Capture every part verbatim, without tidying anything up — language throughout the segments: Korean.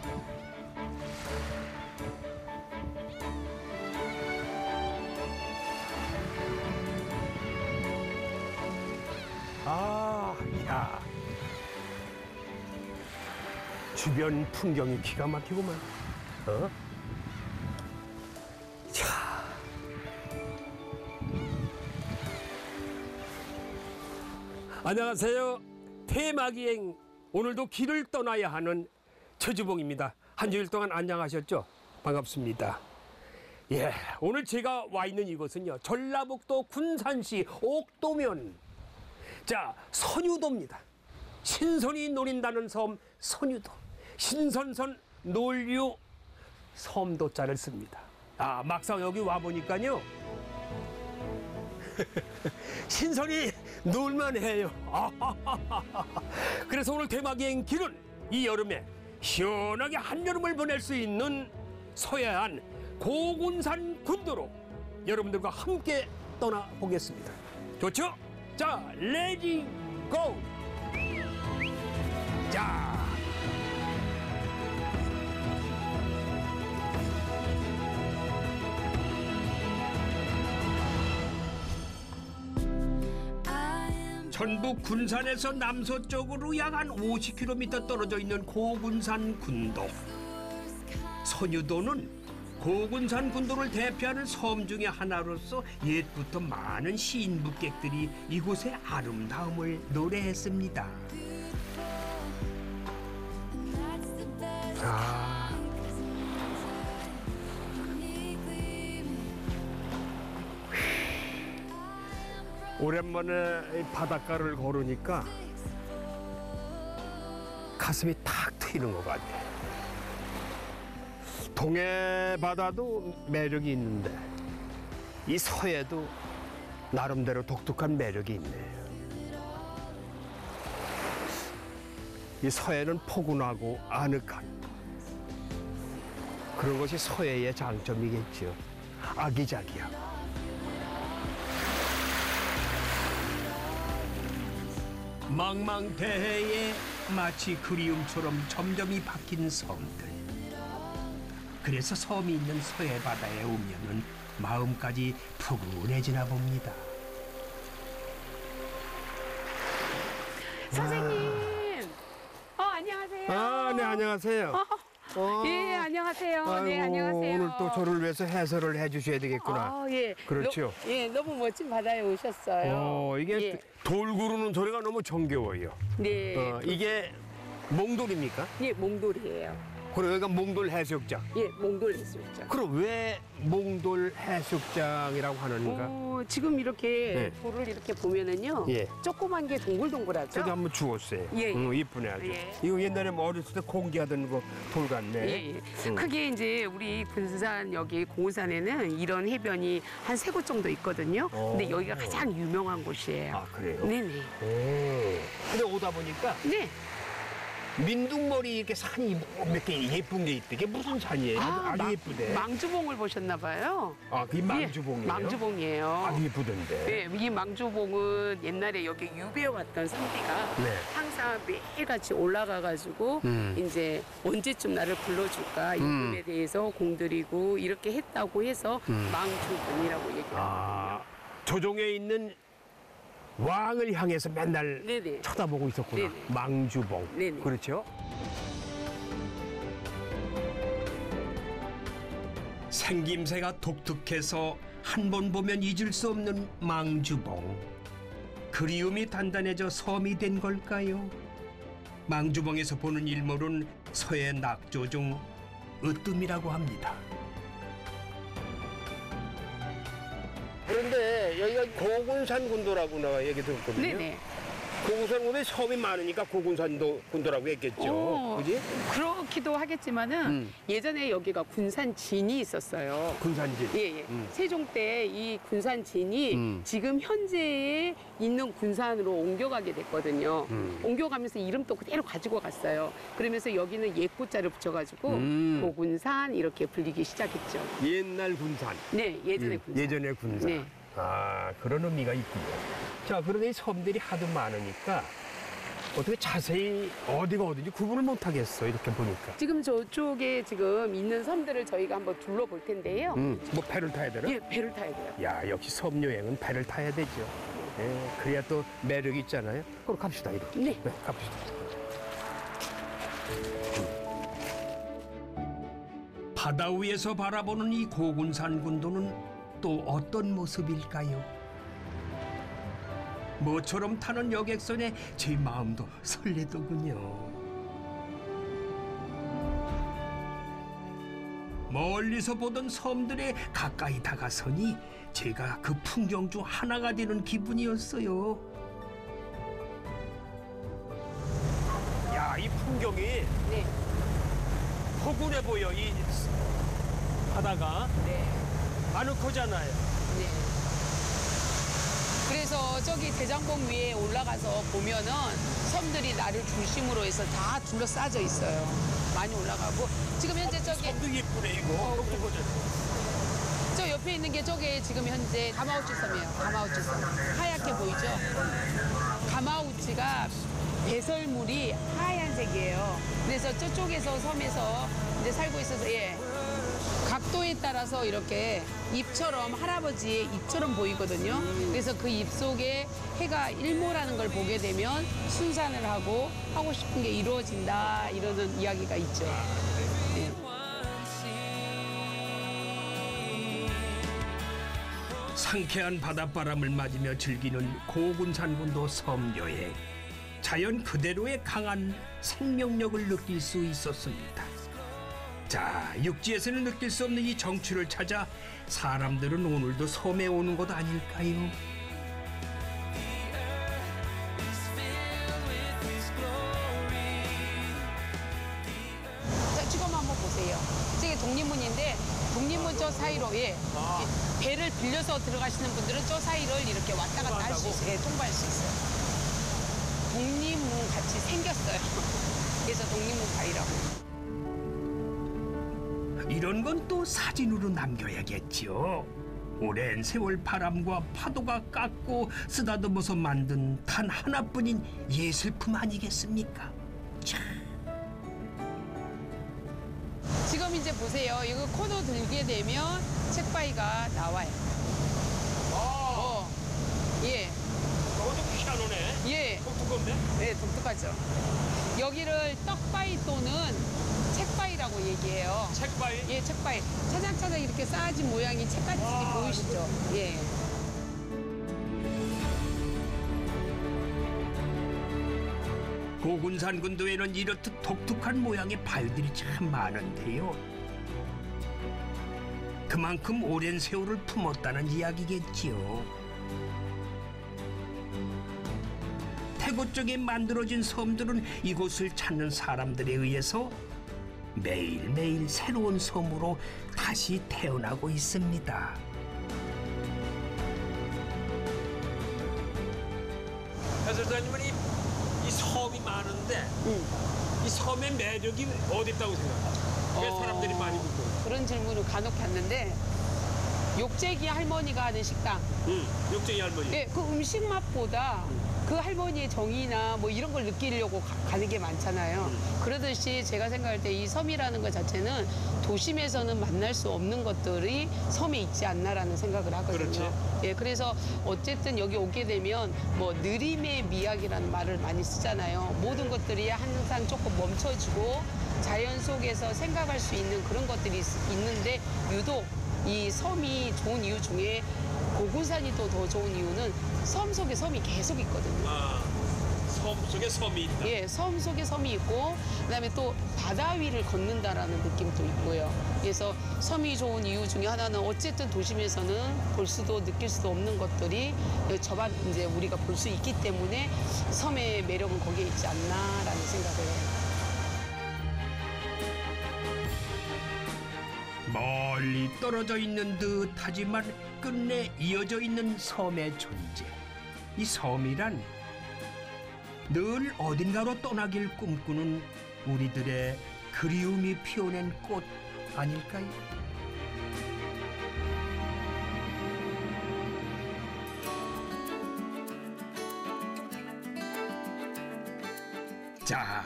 아, 야. 주변 풍경이 기가 막히구만. 어? 자. 안녕하세요. 테마기행. 오늘도 길을 떠나야 하는 최주봉입니다. 한 주일 동안 안녕하셨죠? 반갑습니다. 예, 오늘 제가 와 있는 이곳은요, 전라북도 군산시 옥도면. 자, 선유도입니다. 신선이 노린다는 섬 선유도. 신선선 놀유 섬도자를 씁니다. 아, 막상 여기 와 보니까요, 신선이 놀만해요. 그래서 오늘 대마기행 길은 이 여름에 시원하게 한여름을 보낼 수 있는 서해안 고군산 군도로 여러분들과 함께 떠나보겠습니다. 좋죠? 자, 레디 고! 자! 전북 군산에서 남서쪽으로 약 한 오십 킬로미터 떨어져 있는 고군산 군도. 선유도는 고군산 군도를 대표하는 섬 중의 하나로서 옛부터 많은 시인북객들이 이곳의 아름다움을 노래했습니다. 아. 오랜만에 바닷가를 걸으니까 가슴이 탁 트이는 것 같아. 동해 바다도 매력이 있는데 이 서해도 나름대로 독특한 매력이 있네요. 이 서해는 포근하고 아늑한 그런 것이 서해의 장점이겠죠. 아기자기하고. 망망대해에 마치 그리움처럼 점점이 바뀐 섬들. 그래서 섬이 있는 서해 바다에 오면은 마음까지 푸근해지나 봅니다. 선생님, 어 안녕하세요. 아, 네, 안녕하세요. 어, 어. 예, 안녕하세요. 아이고, 네, 안녕하세요. 오늘 또 저를 위해서 해설을 해주셔야 되겠구나. 아, 예. 그렇죠. 너, 예, 너무 멋진 바다에 오셨어요. 어, 이게 예. 돌 구르는 소리가 너무 정겨워요. 네. 어, 이게 몽돌입니까? 예, 몽돌이에요. 그리고 여기가 몽돌 해수욕장. 예, 몽돌 해수욕장. 그럼 왜 몽돌 해수욕장이라고 하는가? 어, 지금 이렇게 네. 돌을 이렇게 보면은요. 예. 조그만 게 동글동글하죠. 저도 한번 주웠어요. 예, 예. 응, 이쁘네 아주. 예. 이거 옛날에 뭐 어렸을 때 공기하던 거 돌 같네. 예, 예. 응. 크게 이제 우리 군산 여기 고군산에는 이런 해변이 한 세 곳 정도 있거든요. 오. 근데 여기가 가장 유명한 곳이에요. 아, 그래요? 네네. 오. 근데 오다 보니까 네. 민둥머리 이렇게 산이 몇 개 예쁜 게 있대. 이게 무슨 산이에요? 아주 망- 예쁘대. 망주봉을 보셨나 봐요. 아, 그게 망주봉이에요? 예, 망주봉이에요. 아주 예쁘던데. 네, 이 망주봉은 옛날에 여기 유배 왔던 선비가 네. 항상 매일같이 올라가가지고 음. 이제 언제쯤 나를 불러줄까 이 음. 부분에 대해서 공들이고 이렇게 했다고 해서 음. 망주봉이라고 얘기를 아, 하거든요. 조정에 있는 왕을 향해서 맨날 네네. 쳐다보고 있었구나. 네네. 망주봉. 네네. 그렇죠? 생김새가 독특해서 한 번 보면 잊을 수 없는 망주봉. 그리움이 단단해져 섬이 된 걸까요? 망주봉에서 보는 일몰은 서해 낙조 중 으뜸이라고 합니다. 그런데 여기가 고군산 군도라고 나 얘기 들었거든요. 네네. 고군산 군도에 섬이 많으니까 고군산도 군도라고 했겠죠. 어, 그지? 그렇기도 하겠지만은 음. 예전에 여기가 군산진이 있었어요. 군산진. 예, 예. 음. 세종 때 이 군산진이 음. 지금 현재에 있는 군산으로 옮겨가게 됐거든요. 음. 옮겨가면서 이름도 그대로 가지고 갔어요. 그러면서 여기는 옛구자를 붙여가지고 음. 고군산 이렇게 불리기 시작했죠. 옛날 군산. 네, 예전에 예, 군산. 예전의 군산. 네. 아, 그런 의미가 있군요. 자, 그런데 이 섬들이 하도 많으니까 어떻게 자세히 어디가 어딘지 구분을 못 하겠어 이렇게 보니까. 지금 저쪽에 지금 있는 섬들을 저희가 한번 둘러볼 텐데요. 음, 뭐 배를 타야 되나? 예, 배를 타야 돼요. 야, 역시 섬 여행은 배를 타야 되죠. 예, 그래야 또 매력이 있잖아요. 그럼 갑시다 이렇게. 네. 네, 갑시다. 바다 위에서 바라보는 이 고군산 군도는 또 어떤 모습일까요? 모처럼 타는 여객선에 제 마음도 설레더군요. 멀리서 보던 섬들에 가까이 다가서니 제가 그 풍경 중 하나가 되는 기분이었어요. 야, 이 풍경이 네. 포근해 보여. 이 바다가 네. 아늑하잖아요. 네. 그래서 저기 대장봉 위에 올라가서 보면은 섬들이 나를 중심으로 해서 다 둘러싸져 있어요. 많이 올라가고 지금 현재 저기 섬도 예쁘네 이거. 어, 어, 보자. 저 옆에 있는 게 저게 지금 현재 가마우치 섬이에요. 가마우치 섬. 하얗게 보이죠? 가마우치가 배설물이 하얀색이에요. 그래서 저쪽에서 섬에서 이제 살고 있어서 예. 각도에 따라서 이렇게 잎처럼 할아버지의 잎처럼 보이거든요. 그래서 그 잎 속에 해가 일모라는 걸 보게 되면 순산을 하고 하고 싶은 게 이루어진다 이러는 이야기가 있죠. 네. 상쾌한 바닷바람을 맞으며 즐기는 고군산군도 섬 여행. 자연 그대로의 강한 생명력을 느낄 수 있었습니다. 자, 육지에서는 느낄 수 없는 이 정취를 찾아 사람들은 오늘도 섬에 오는 것 아닐까요? 자, 지금 한번 보세요. 저게 독립문인데 독립문 저 사이로 예, 아. 배를 빌려서 들어가시는 분들은 저 사이를 이렇게 왔다 갔다 할 수 있어요. 예, 통과할 수 있어요. 독립문 같이 생겼어요. 그래서 독립문 바위라고. 이런 건 또 사진으로 남겨야겠죠. 오랜 세월 바람과 파도가 깎고 쓰다듬어서 만든 단 하나뿐인 예술품 아니겠습니까? 참. 지금 이제 보세요. 이거 코너 들게 되면 책바위가 나와요. 어, 예, 저것도 피아노네. 예, 독특한데? 네, 독특하죠. 여기를 떡바위 또는 책바위라고 얘기해요. 책바위? 예, 책바위. 차장차장 이렇게 쌓아진 모양이 책같이 아, 보이시죠? 예. 고군산 군도에는 이렇듯 독특한 모양의 바위들이 참 많은데요. 그만큼 오랜 세월을 품었다는 이야기겠지요. 태고 쪽에 만들어진 섬들은 이곳을 찾는 사람들에 의해서 매일매일 새로운 섬으로 다시 태어나고 있습니다. 해설사님은 이, 이 섬이 많은데 음. 이 섬의 매력이 어디 있다고 생각하세요? 왜 어. 사람들이 많이 묻고? 그런 질문을 간혹 받는데 욕재기 할머니가 하는 식당. 응, 육쟁이 할머니. 예, 그 음식 맛보다 그 할머니의 정이나 뭐 이런 걸 느끼려고 가, 가는 게 많잖아요. 그러듯이 제가 생각할 때 이 섬이라는 것 자체는 도심에서는 만날 수 없는 것들이 섬에 있지 않나라는 생각을 하거든요. 그렇지. 예, 그래서 어쨌든 여기 오게 되면 뭐 느림의 미학이라는 말을 많이 쓰잖아요. 모든 것들이 항상 조금 멈춰지고 자연 속에서 생각할 수 있는 그런 것들이 있, 있는데 유독 이 섬이 좋은 이유 중에 고군산이 또 더 좋은 이유는 섬 속에 섬이 계속 있거든요. 아, 섬 속에 섬이 있다. 예, 섬 속에 섬이 있고 그다음에 또 바다 위를 걷는다라는 느낌도 있고요. 그래서 섬이 좋은 이유 중에 하나는 어쨌든 도심에서는 볼 수도 느낄 수도 없는 것들이 저반 이제 우리가 볼 수 있기 때문에 섬의 매력은 거기에 있지 않나라는 생각을 해요. 멀리 떨어져 있는 듯하지만 끝내 이어져 있는 섬의 존재. 이 섬이란 늘 어딘가로 떠나길 꿈꾸는 우리들의 그리움이 피어낸 꽃 아닐까요?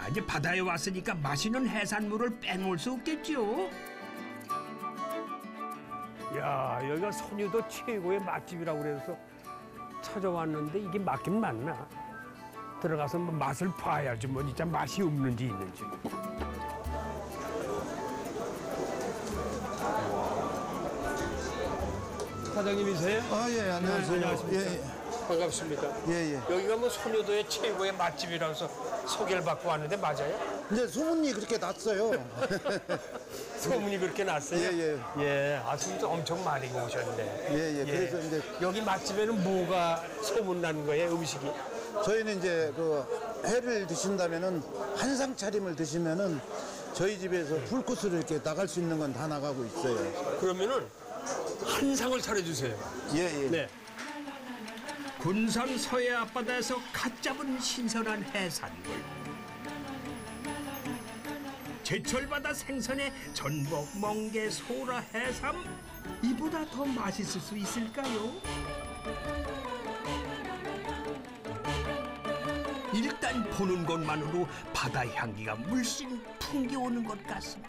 이제 바다에 왔으니까 맛있는 해산물을 빼놓을 수 없겠죠. 야, 여기가 선유도 최고의 맛집이라고 그래서 찾아왔는데 이게 맞긴 맞나? 들어가서 뭐 맛을 봐야지 뭐 진짜 맛이 없는지 있는지. 사장님이세요? 아, 예, 안녕하세요. 네, 안녕하십니까. 예, 예. 반갑습니다. 예, 예. 여기가 뭐 선유도의 최고의 맛집이라서 소개를 받고 왔는데 맞아요? 이제 소문이 그렇게 났어요. 소문이 그렇게 났어요? 예, 예. 예, 아, 손님도 엄청 많이 오셨는데. 예, 예. 그래서 이제 여기 맛집에는 뭐가 소문난 거예요, 음식이? 저희는 이제 그 회를 드신다면은 한상 차림을 드시면은 저희 집에서 풀코스로 이렇게 나갈 수 있는 건 다 나가고 있어요. 그러면은 한 상을 차려주세요. 예, 예. 네. 군산 서해 앞바다에서 갓 잡은 신선한 해산물. 제철바다 생선의 전복, 멍게, 소라, 해삼. 이보다 더 맛있을 수 있을까요? 일단 보는 것만으로 바다 향기가 물씬 풍겨오는 것 같습니다.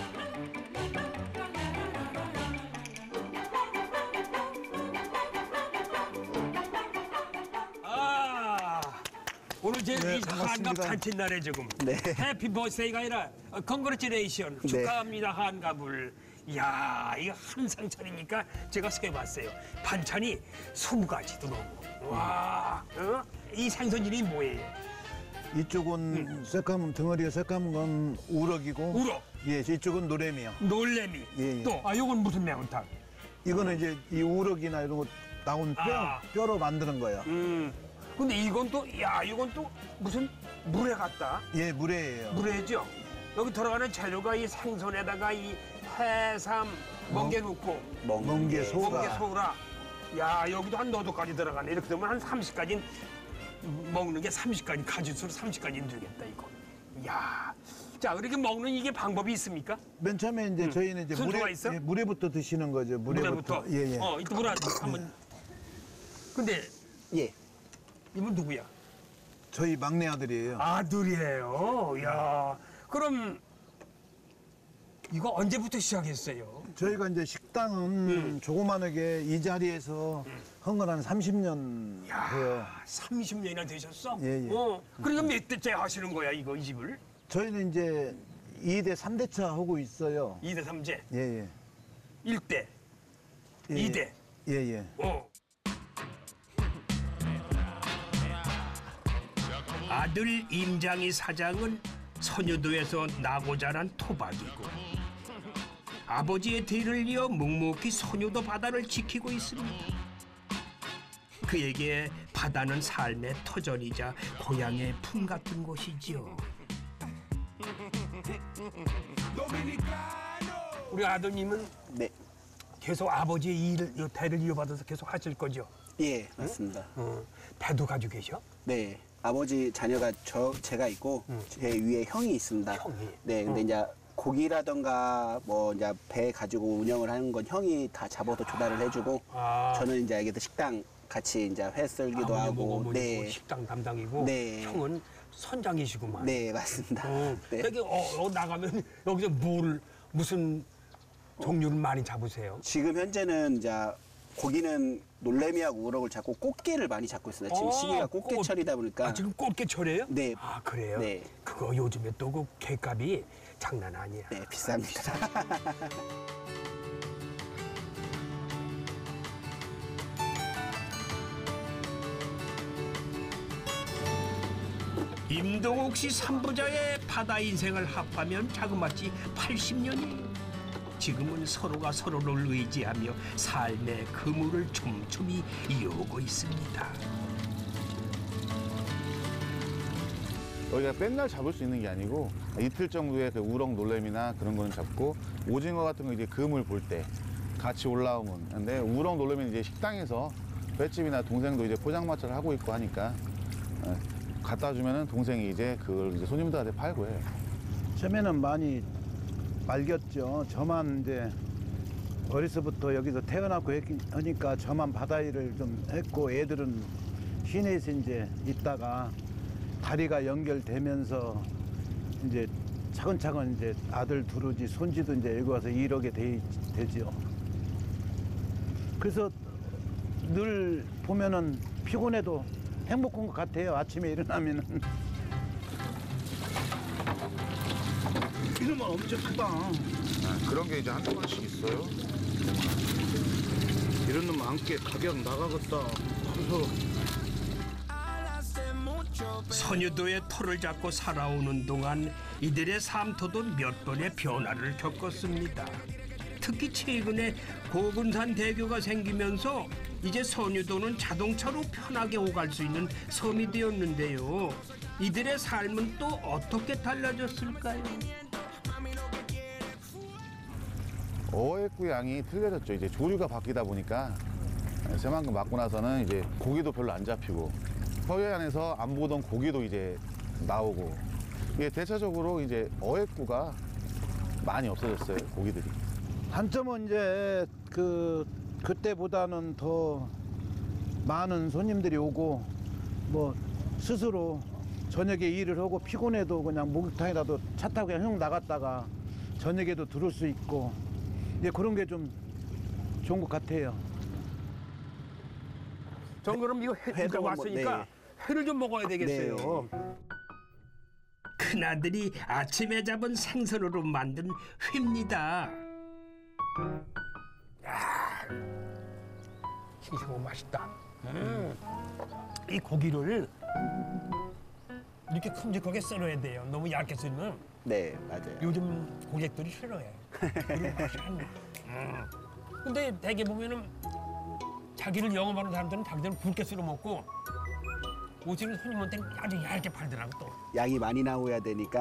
아, 오늘 제 네, 이 반갑습니다. 한갑 잔칫날에 지금 네. 해피 버스데이가 아니라 컨그레츄레이션 네. 축하합니다 한갑을. 이야, 이거 한상 차리니까 제가 세봤어요. 반찬이 스무 가지도 넘고. 와, 어? 이 생선 이름이 뭐예요? 이쪽은 새까만 덩어리가 새까만 건 우럭이고, 우럭, 예, 이쪽은 노래미요. 놀래미. 예, 예. 또, 아, 요건 무슨 매운탕? 이거는 이제 이 우럭이나 이런 거 나온 뼈, 아. 뼈로 만드는 거예요. 음. 근데 이건 또, 야, 이건 또 무슨 물회 같다? 예, 물회예요. 물회죠? 여기 들어가는 재료가 이 생선에다가 이 해삼, 멍게 넣고, 멍게, 소가. 멍게, 소라. 야, 여기도 한 너도까지 들어가네. 이렇게 되면 한 삼십 가지 먹는 게 삼십 가지, 가짓수로 삼십 가지는 되겠다, 이거. 야, 자, 그렇게 먹는 이게 방법이 있습니까? 맨 처음에 이제 저희는 이제 순서가 물회, 있어? 예, 물회부터 드시는 거죠. 물회부터. 물회부터. 예, 예. 어, 이따 물회 한번. 근데 예. 이분 누구야? 저희 막내 아들이에요. 아들이에요. 야, 그럼 이거 언제부터 시작했어요? 저희가 이제 식당은 음. 조그만하게 이 자리에서 한 건 한 삼십 년 돼요. 삼십 년이나 되셨어? 예, 예. 어, 그러니까 몇 대째 하시는 거야, 이거, 이 집을? 저희는 이제 이 대, 삼 대 차 하고 있어요. 이 대, 삼 대, 예, 예. 일 대, 예, 이 대. 예, 예. 어. 아들 임장희 사장은 선유도에서 나고 자란 토박이고 아버지의 뒤를 이어 묵묵히 선유도 바다를 지키고 있습니다. 그에게 바다는 삶의 터전이자 고향의 품 같은 곳이지요. 우리 아드님은 네, 계속 아버지의 일을, 이 대를 이어받아서 계속 하실 거죠? 예, 맞습니다. 어, 배도 가지고 계셔? 네, 아버지 자녀가 저 제가 있고 제 위에 형이 있습니다. 형이? 네, 근데 이제 고기라던가 뭐 이제 배 가지고 운영을 하는 건 형이 다 잡아서 조달을 해주고 아. 저는 이제 여기서 식당 같이 이제 회 썰기도 아버님, 하고, 어머니고 네, 식당 담당이고 네. 형은 선장이시구만. 네, 맞습니다. 어, 네. 여기 어, 어, 나가면 여기서 뭘 무슨 종류를 많이 잡으세요? 지금 현재는 이제 고기는 놀래미하고 우럭을 잡고 꽃게를 많이 잡고 있습니다. 지금 어, 시기가 꽃게철이다 보니까 아, 지금 꽃게철이에요? 네. 아, 그래요? 네. 그거 요즘에 또 그 게값이 장난 아니야. 네, 비쌉니다. 임동욱 씨 삼부자의 바다 인생을 합하면 자그마치 팔십 년이 지금은 서로가 서로를 의지하며 삶의 그물을 촘촘히 이어오고 있습니다. 여기가 맨날 잡을 수 있는 게 아니고 이틀 정도의 그 우럭 놀래미나 그런 거는 잡고 오징어 같은 거 이제 그물 볼 때 같이 올라오면. 근데 우럭 놀래미는 이제 식당에서 횟집이나 동생도 이제 포장마차를 하고 있고 하니까 어, 갖다 주면은 동생이 이제 그걸 이제 손님들한테 팔고 해요. 처음에는 많이 말겼죠. 저만 이제 어려서부터 여기서 태어나고 했기- 하니까 저만 바다 일을 좀 했고 애들은 시내에서 이제 있다가 다리가 연결되면서 이제 차근차근 이제 아들 두루지 손지도 이제 여기 와서 일하게 되, 되지요. 그래서 늘 보면은 피곤해도 행복한 것 같아요. 아침에 일어나면은. 이놈은 엄청 크다. 아, 그런 게 이제 한두 번씩 있어요. 이런 놈 안게 가격 나가겠다. 커서. 선유도의 터를 잡고 살아오는 동안 이들의 삶터도 몇 번의 변화를 겪었습니다. 특히 최근에 고군산 대교가 생기면서 이제 선유도는 자동차로 편하게 오갈 수 있는 섬이 되었는데요. 이들의 삶은 또 어떻게 달라졌을까요? 어획구 양이 틀려졌죠. 이제 조류가 바뀌다 보니까 새만금 맞고 나서는 이제 고기도 별로 안 잡히고 서해안에서 안 보던 고기도 이제 나오고 이게 대체적으로 이제 어획구가 많이 없어졌어요. 고기들이. 단점은 이제 그 그때보다는 더 많은 손님들이 오고 뭐 스스로 저녁에 일을 하고 피곤해도 그냥 목욕탕이라도 차 타고 그냥 형 나갔다가 저녁에도 들을 수 있고 이제 그런 게 좀 좋은 것 같아요. 전 그럼 이거 회, 회도 이거 왔으니까 네. 회를 좀 먹어야 되겠어요. 큰아들이 아침에 잡은 생선으로 만든 회입니다. 야, 싱싱하고 맛있다. 음. 이 고기를 이렇게 큼직하게 썰어야 돼요. 너무 얇게 썰면 네, 맞아요. 요즘 고객들이 싫어해. 그리고 맛이 안 나. 음. 근데 대개 보면은 자기를 영업하는 사람들은 자기들은 굵게 썰어 먹고 오시는 손님한테는 아주 얇게 팔더라고 또. 양이 많이 나오야 되니까.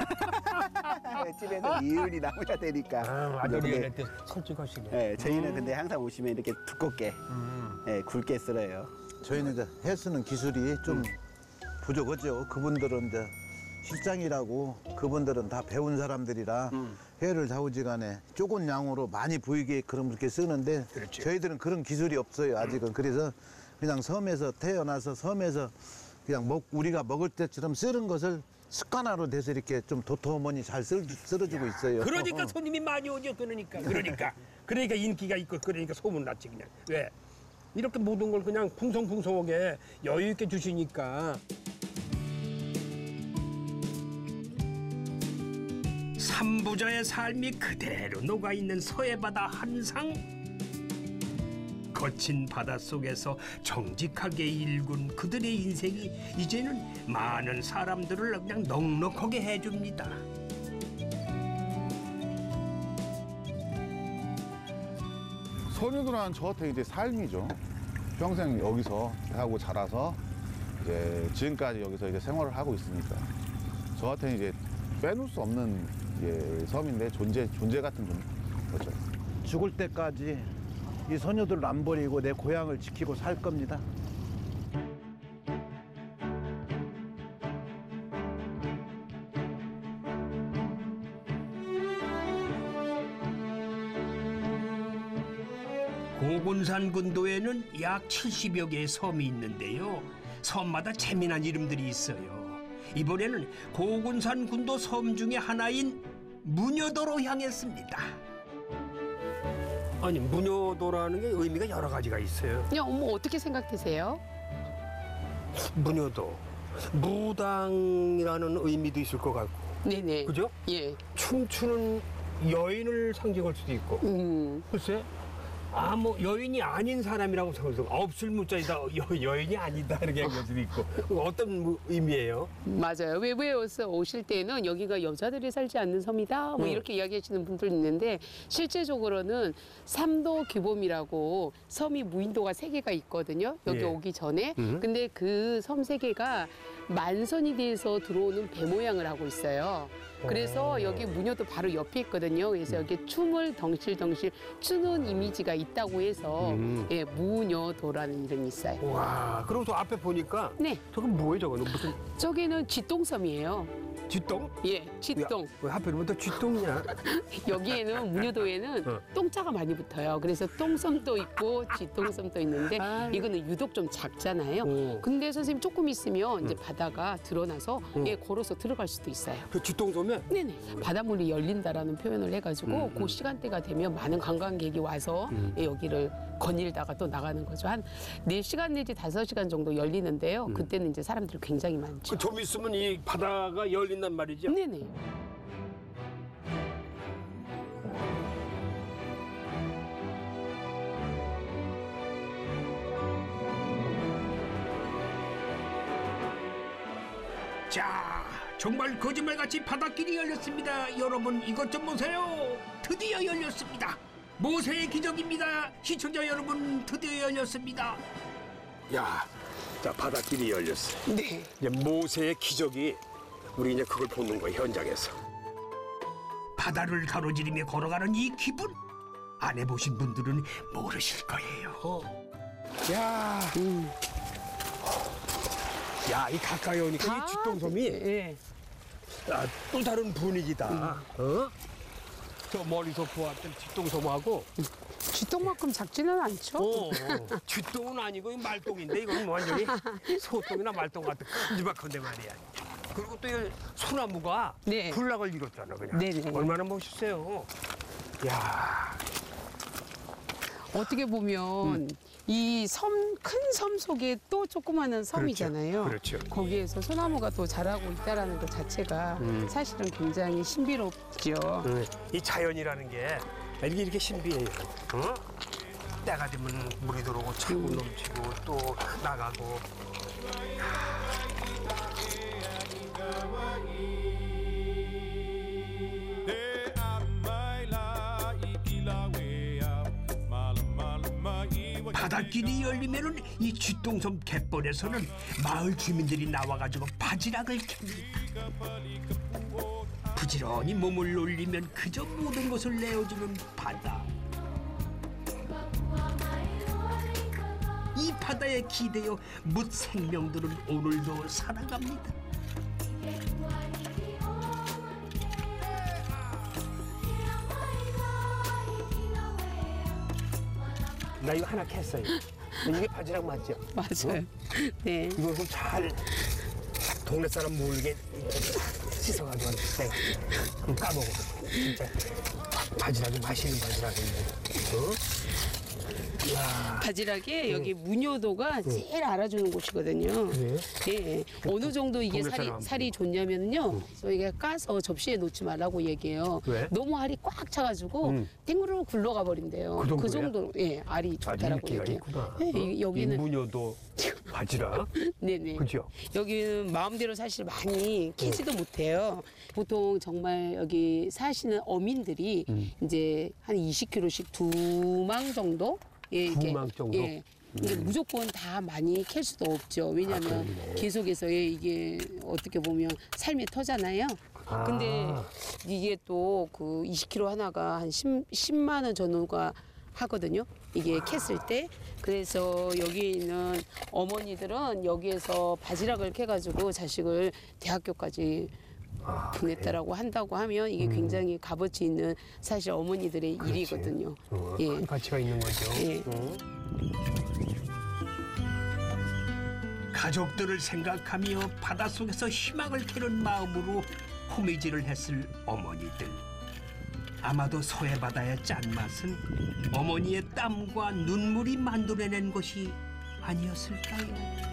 집에서 이윤이 나오야 되니까. 아, 아주 근데, 리얼할 때 솔직하시네. 네, 저희는 음. 근데 항상 오시면 이렇게 두껍게, 네, 굵게 썰어요. 저희는 이제 해 쓰는 기술이 좀 부족하죠. 그분들은 이제 실장이라고 그분들은 다 배운 사람들이라 음. 회를 좌우지간에 조금 양으로 많이 보이게 그렇게 쓰는데 그렇죠. 저희들은 그런 기술이 없어요. 아직은. 그래서 그냥 섬에서 태어나서 섬에서 그냥 먹, 우리가 먹을 때처럼 쓰는 것을 습관화로 돼서 이렇게 좀 도톰하니 잘 썰, 썰어주고 있어요. 그러니까 손님이 많이 오죠. 그러니까. 그러니까. 그러니까 인기가 있고 그러니까 소문났지 그냥. 왜? 이렇게 모든 걸 그냥 풍성풍성하게 여유 있게 주시니까. 삼부자의 삶이 그대로 녹아있는 서해바다 한상. 거친 바닷속에서 정직하게 일군 그들의 인생이 이제는 많은 사람들을 그냥 넉넉하게 해줍니다. 선유도란 저한테 이제 삶이죠. 평생 여기서 하고 자라서 이제 지금까지 여기서 이제 생활을 하고 있으니까 저한테는 이제 빼놓을 수 없는 이제 섬인데 존재 존재 같은 거죠. 죽을 때까지 이 소녀들을 안 버리고 내 고향을 지키고 살 겁니다. 고군산 군도에는 약 칠십여 개의 섬이 있는데요. 섬마다 재미난 이름들이 있어요. 이번에는 고군산 군도 섬 중에 하나인 무녀도로 향했습니다. 아니, 무녀도라는 게 의미가 여러 가지가 있어요. 그냥 어머 어떻게 생각되세요? 무녀도, 무당이라는 의미도 있을 것 같고, 네네. 그죠? 예. 춤추는 여인을 상징할 수도 있고, 음. 글쎄, 아, 뭐, 여인이 아닌 사람이라고 생각해서, 없을 무자이다, 여, 여인이 아니다, 이렇게 얘기할 수도 있고. 어떤 무- 의미예요? 맞아요. 외부에서 오실 때는 여기가 여자들이 살지 않는 섬이다. 뭐 음. 이렇게 이야기하시는 분들 있는데 실제적으로는 삼도 규범이라고 섬이 무인도가 세 개가 있거든요. 여기 예. 오기 전에. 음. 근데 그 섬 세 개가 만선이 돼서 들어오는 배 모양을 하고 있어요. 그래서 오. 여기 무녀도 바로 옆에 있거든요. 그래서 여기 춤을 덩실덩실 추는 이미지가 있다고 해서 음. 예, 무녀도라는 이름이 있어요. 와, 그리고 저 앞에 보니까, 네, 저건 뭐예요, 저거는? 무슨, 저기는 쥐똥섬이에요. 쥐똥? 예, 쥐똥. 야, 왜 하필이면 또 쥐똥이냐? 여기에는 문효도에는 어. 똥자가 많이 붙어요. 그래서 똥섬도 있고 쥐똥섬도 있는데 아유. 이거는 유독 좀 작잖아요. 오. 근데 선생님 조금 있으면 이제 바다가 드러나서 예, 걸어서 들어갈 수도 있어요. 그 쥐똥 쏘면 네네. 바닷물이 열린다라는 표현을 해가지고 그 시간대가 되면 많은 관광객이 와서 예, 여기를 거닐다가 또 나가는 거죠. 한 네 시간 내지 다섯 시간 정도 열리는데요. 그때는 이제 사람들이 굉장히 많죠. 그 좀 있으면 이 바다가 열린단 말이죠. 네네. 자, 정말 거짓말같이 바닷길이 열렸습니다. 여러분 이것 좀 보세요. 드디어 열렸습니다. 모세의 기적입니다. 시청자 여러분, 드디어 열렸습니다. 야, 자 바닷길이 열렸어요. 네. 이제 모세의 기적이 우리 이제 그걸 보는 거예요, 현장에서. 바다를 가로지르며 걸어가는 이 기분, 안 해보신 분들은 모르실 거예요. 야, 음. 야, 이 가까이 오니까 이 쥐똥섬이 예. 아, 또 다른 분위기다. 어? 저 멀리서 보았던 쥐똥섬하고 쥐똥만큼 작지는 않죠? 어, 쥐똥은 아니고 이거 말똥인데 이건 뭐 완전히 소똥이나 말똥 같은 큼지막한데 말이야. 그리고 또 이 소나무가 네. 군락을 이뤘잖아 그냥. 네네. 얼마나 멋있어요. 야, 어떻게 보면 이 섬, 큰 섬 속에 또 조그마한 섬이잖아요. 그렇죠. 거기에서 소나무가 또 자라고 있다는 것 자체가 사실은 굉장히 신비롭죠. 음, 이 자연이라는 게 이렇게 이렇게 신비해요. 어? 때가 되면 물이 들어오고 차고 넘치고 또 나가고. 바닷길이 열리면은 이 쥐똥섬 갯벌에서는 마을 주민들이 나와가지고 바지락을 캡니다. 부지런히 몸을 놀리면 그저 모든 것을 내어주는 바다. 이 바다에 기대어 뭇 생명들은 오늘도 살아갑니다. 나 이거 하나 캤어요. 이게 바지락 맞죠? 맞아요. 네. 이거 좀 잘 동네 사람 모르게 씻어가지고 내가 그럼 까먹어. 진짜 바지락이 맛있는 바지락인데. 어? 바지락에 여기 문효도가 제일 알아주는 곳이거든요. 그래요? 예. 어느 정도 이게 동네 살이, 사람. 살이 좋냐면요. 저희가 까서 접시에 놓지 말라고 얘기해요. 왜? 너무 알이 꽉 차가지고 음. 땡으로 굴러가 버린대요. 그 정도예요? 정도로, 예, 알이 아, 좋다라고 인기가 얘기해요. 있구나. 예, 이- 여기는 인문여도 바지락. 네네. 그죠? 여기는 마음대로 사실 많이 캐지도 못해요. 보통 정말 여기 사시는 어민들이 음. 이제 한 이십 킬로그램씩 두 망 정도? 예, 두 망 정도? 예. 근데 무조건 다 많이 캘 수도 없죠. 왜냐하면 아, 그러네. 계속해서 예, 이게 어떻게 보면 삶의 터잖아요. 아. 근데 이게 또 그 이십 킬로그램 하나가 한 십만 원 전후가 하거든요. 이게 캤을 때. 그래서 여기 있는 어머니들은 여기에서 바지락을 캐가지고 자식을 대학교까지 아, 보냈다라고 한다고 하면 이게 굉장히 값어치 있는 사실 어머니들의 일이거든요. 어, 예. 큰 가치가 있는 거죠. 예. 어? 가족들을 생각하며 바닷속에서 희망을 캐는 마음으로 호미질을 했을 어머니들. 아마도 서해바다의 짠맛은 어머니의 땀과 눈물이 만들어낸 것이 아니었을까요?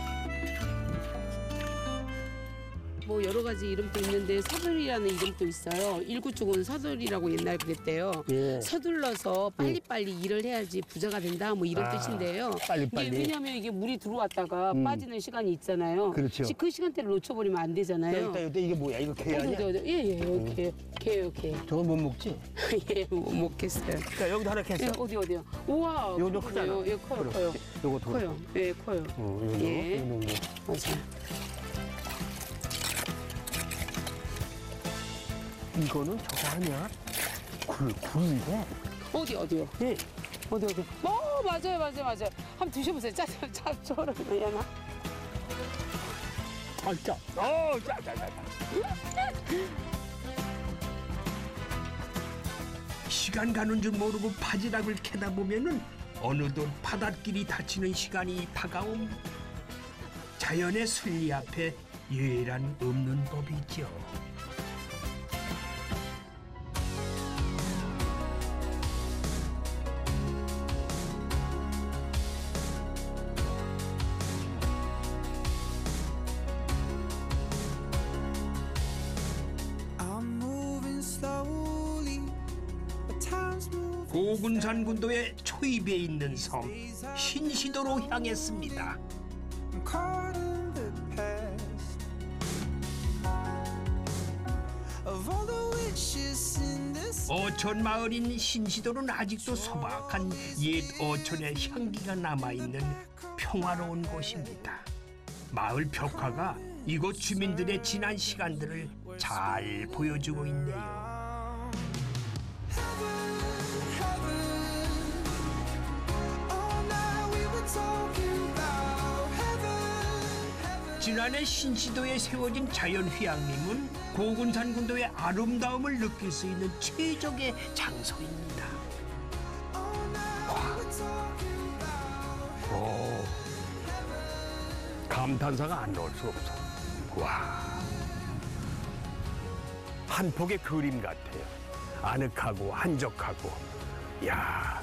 뭐 여러 가지 이름도 있는데 서둘이라는 이름도 있어요. 일구 쪽은 서둘이라고 옛날 그랬대요. 예. 서둘러서 빨리빨리 일을 해야지 부자가 된다 뭐 이런 아, 뜻인데요. 빨리빨리. 이게 왜냐하면 이게 물이 들어왔다가 빠지는 시간이 있잖아요. 그렇죠. 그 시간대를 놓쳐버리면 안 되잖아요. 여기 있다, 이게 뭐야? 이거 개 어디, 아니야? 어디, 어디. 예, 예, 이렇게 개요, 개. 저건 못 먹지? 예, 못 먹겠어요. 자, 여기도 하나 캤어. 예, 어디 어디요? 우와, 요거 크잖아. 그러네요. 예, 커요, 그래. 커요. 요거 도. 커요. 예, 커요. 어, 요거, 예. 요거, 요거. 맞아요. 이거는 저거 아니야? 굴, 굴인데? 어디 어디요? 예. 어디 어디? 어 맞아요 맞아요 맞아요. 한번 드셔보세요. 짜 짜 저런 거야나. 살짝. 어, 자, 자, 자. 시간 가는 줄 모르고 바지락을 캐다 보면은 어느덧 바닷길이 닫히는 시간이 다가옴. 자연의 순리 앞에 예란 없는 법이죠. 고군산 군도의 초입에 있는 섬 신시도로 향했습니다. 어촌 마을인 신시도는 아직도 소박한 옛 어촌의 향기가 남아있는 평화로운 곳입니다. 마을 벽화가 이곳 주민들의 지난 시간들을 잘 보여주고 있네요. 지난해 신시도에 세워진 자연휴양림은 고군산 군도의 아름다움을 느낄 수 있는 최적의 장소입니다. 와. 오. 감탄사가 안 나올 수 없어. 와. 한 폭의 그림 같아요. 아늑하고 한적하고. 야.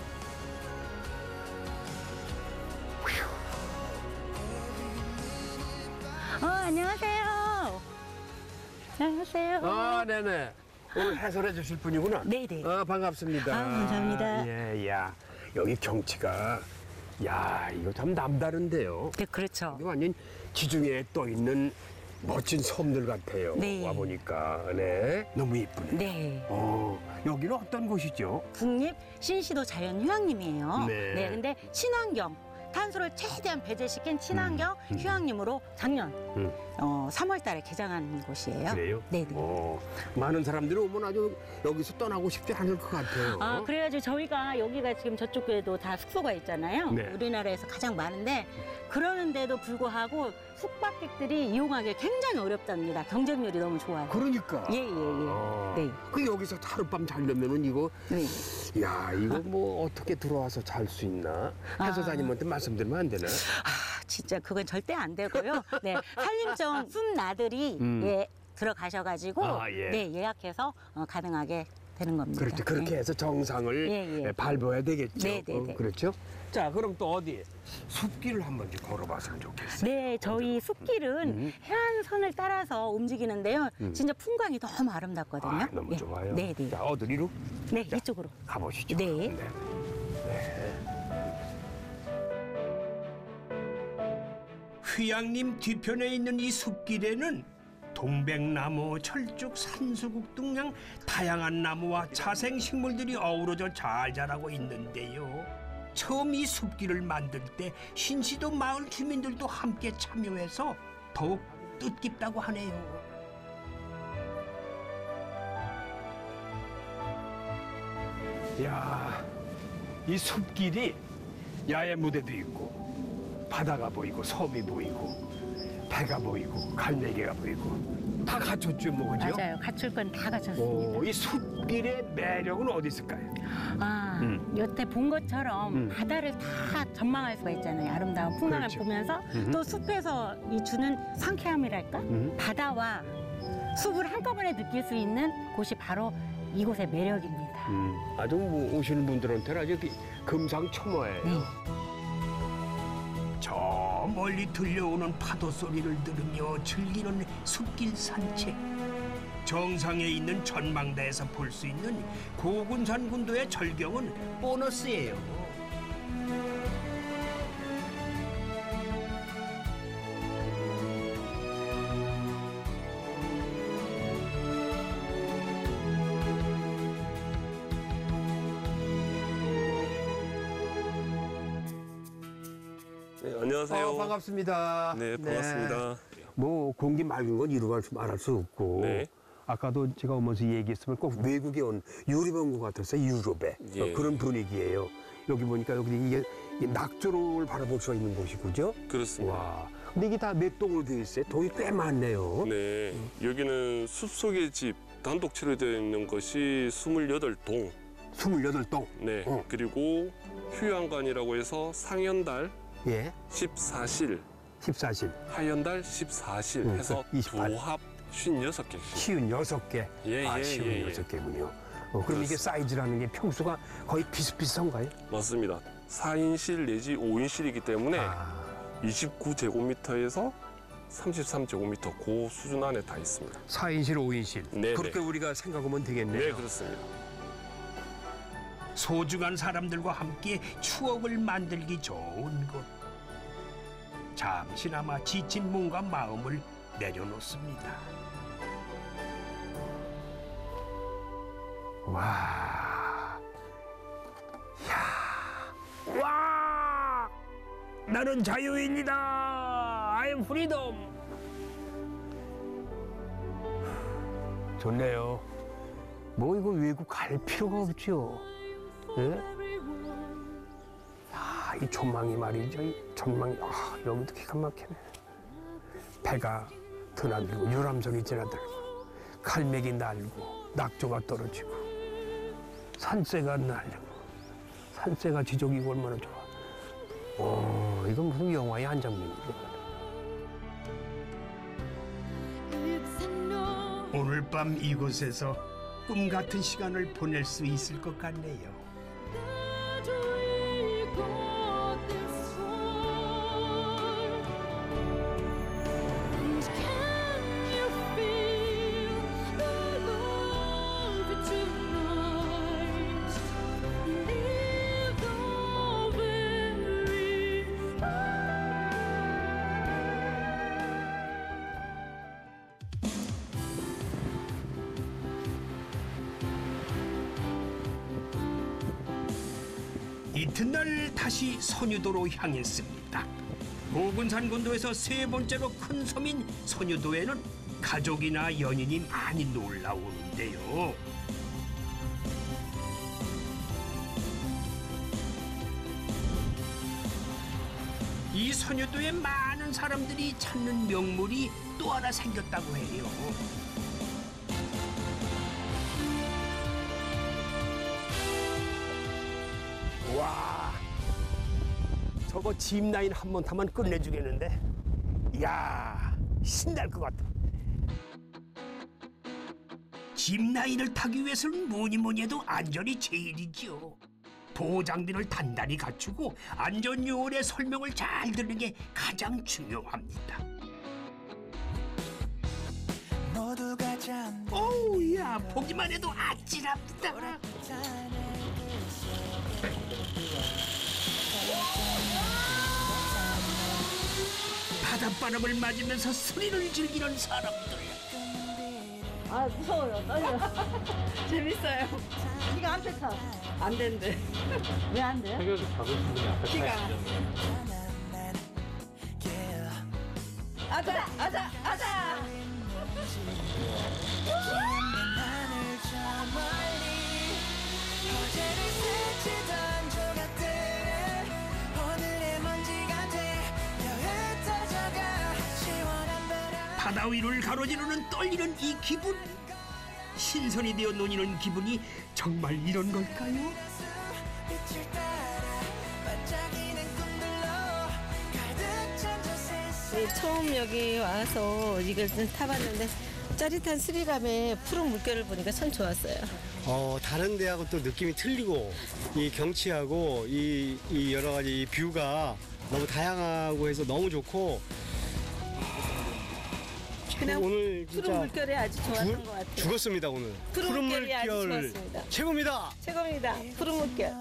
어, 안녕하세요. 안녕하세요. 아, 네네. 오늘 해설해 주실 분이구나. 네네. 아, 반갑습니다. 아, 감사합니다. 예, 야. 여기 경치가, 야, 이거 참 남다른데요. 네, 그렇죠. 이거 완전 지중해에 떠 있는 멋진 섬들 같아요. 네. 와보니까. 네. 너무 이쁘네. 네. 어, 여기는 어떤 곳이죠? 국립 신시도 자연휴양림이에요. 네. 네, 근데 친환경. 탄소를 최대한 배제시킨 친환경 음. 휴양림으로 작년 음. 어, 삼월 달에 개장한 곳이에요. 그래요? 네네. 어, 많은 사람들이 오면 아주 여기서 떠나고 싶지 않을 것 같아요. 아, 그래가지고 저희가 여기가 지금 저쪽에도 다 숙소가 있잖아요. 네. 우리나라에서 가장 많은데 그러는데도 불구하고 숙박객들이 이용하기 굉장히 어렵답니다. 경쟁률이 너무 좋아요. 그러니까. 예, 예, 예. 아, 네. 그 여기서 하룻밤 자려면은 이거, 네. 야, 이거 뭐 어떻게 들어와서 잘 수 있나? 아. 해설사님한테 말씀드리면 안 되나? 아, 진짜 그건 절대 안 되고요. 네, 산림청 순나들이 음. 예 들어가셔가지고 아, 예. 네 예약해서 어, 가능하게 되는 겁니다. 그렇죠. 그렇게 네. 해서 정상을 예, 예. 예, 밟아야 되겠죠. 네, 네, 어, 네. 그렇죠. 자, 그럼 또 어디? 숲길을 한번 좀 걸어봤으면 좋겠어요. 네, 저희 숲길은 음. 해안선을 따라서 움직이는데요. 음. 진짜 풍광이 너무 아름답거든요. 아, 너무 예. 좋아요. 네, 네, 자, 어디로? 네, 자, 이쪽으로. 가보시죠. 네. 네. 네. 휴양림 뒤편에 있는 이 숲길에는 동백나무, 철쭉, 산수국 등 다양한 나무와 자생식물들이 어우러져 잘 자라고 있는데요. 처음 이 숲길을 만들 때 신시도 마을 주민들도 함께 참여해서 더욱 뜻깊다고 하네요. 야, 이 숲길이 야외 무대도 있고 바다가 보이고 섬이 보이고 배가 보이고 갈매기가 보이고 다 갖췄죠, 뭐 그죠? 맞아요. 갖출 건 다 갖췄습니다. 오, 이 숲길의 매력은 어디 있을까요? 아, 음. 여태 본 것처럼 음. 바다를 다 전망할 수가 있잖아요. 아름다운 풍광을 그렇죠. 보면서 음흠. 또 숲에서 이 주는 상쾌함이랄까? 음. 바다와 숲을 한꺼번에 느낄 수 있는 곳이 바로 이곳의 매력입니다. 음, 아주 뭐 오시는 분들한테는 아주 기- 금상첨화예요. 네. 저 멀리 들려오는 파도 소리를 들으며 즐기는 숲길 산책. 정상에 있는 전망대에서 볼 수 있는 고군산 군도의 절경은 보너스예요. 네, 안녕하세요. 어, 반갑습니다. 네, 반갑습니다. 뭐 공기 맑은 건 이루 말할 수 없고 네. 아까도 제가 오면서 얘기했으면 꼭 외국에 온 유럽에 온 것 같았어요. 유럽에 예. 어, 그런 분위기예요. 여기 보니까 여기 이게 이 낙조를 바라볼 수가 있는 곳이군요. 그렇습니다. 와, 근데 이게 다 몇 동으로 되어 있어요? 동이 꽤 많네요. 네, 여기는 숲속의 집 단독 치료되어 있는 것이 스물여덟 동. 스물여덟 동. 네, 어. 그리고 휴양관이라고 해서 상현달 예. 십사 실, 십사실. 하현달 십사 실 음, 해서 이십팔. 도합 오십육 개. 쉬운 여섯 개. 예, 아, 예, 쉬운 예, 예. 여섯 개군요. 어, 그럼 이게 사이즈라는 게 평수가 거의 비슷비슷한가요? 맞습니다. 사 인실 내지 오 인실이기 때문에 아, 이십구 제곱미터에서 삼십삼 제곱미터 그 수준 안에 다 있습니다. 사 인실, 오 인실. 네, 그렇게 네. 우리가 생각하면 되겠네요. 네, 그렇습니다. 소중한 사람들과 함께 추억을 만들기 좋은 곳. 잠시나마 지친 몸과 마음을 내려놓습니다. 와, 야, 와, 나는 자유인이다. I'm freedom. 좋네요. 뭐 이거 외국 갈 필요가 없죠. 예? 아, 이 전망이 말이죠. 이 전망이, 아, 여기도 기가 막히네. 배가 드나들고, 유람선이 지나들고, 갈매기 날고, 낙조가 떨어지고, 산새가 날리고, 산새가 지저귀고 얼마나 좋아. 어, 이건 무슨 영화의 한 장면이죠. 오늘 밤 이곳에서 꿈 같은 시간을 보낼 수 있을 것 같네요. 이튿날 다시 선유도로 향했습니다. 고군산 군도에서 세 번째로 큰 섬인 선유도에는 가족이나 연인이 많이 놀러 오는데요. 이 선유도에 많은 사람들이 찾는 명물이 또 하나 생겼다고 해요. 와, 저거 짚라인 한 번 타면 끝내주겠는데? 이야, 신날 것 같아. 짚라인을 타기 위해서는 뭐니 뭐니 해도 안전이 제일이죠. 보호장비를 단단히 갖추고 안전 요원의 설명을 잘 듣는 게 가장 중요합니다. 오우, 야, 보기만 해도 아찔합니다. 바닷바람을 맞으면서 스릴을 즐기는 사람들. 아 무서워요. 떨려. 재밌어요. 이거 앞에 타. 안 된대. 왜 안 돼? 해결도 잡으신 분이 앞에 키가. 아자 아자 아자. 바다 위를 가로지르는 떨리는 이 기분, 신선이 되어 논이는 기분이 정말 이런 걸까요? 처음 여기 와서 이걸 좀 타봤는데 짜릿한 스릴감에 푸른 물결을 보니까 참 좋았어요. 어, 다른 데하고 또 느낌이 틀리고 이 경치하고 이, 이 여러 가지 이 뷰가 너무 다양하고 해서 너무 좋고 그냥 오늘 푸른 진짜 물결이 아주 좋았던 죽- 것 같아요. 죽었습니다 오늘. 푸른 물결이 아주 좋았습니다. 최고입니다. 최고입니다. 푸른 물결.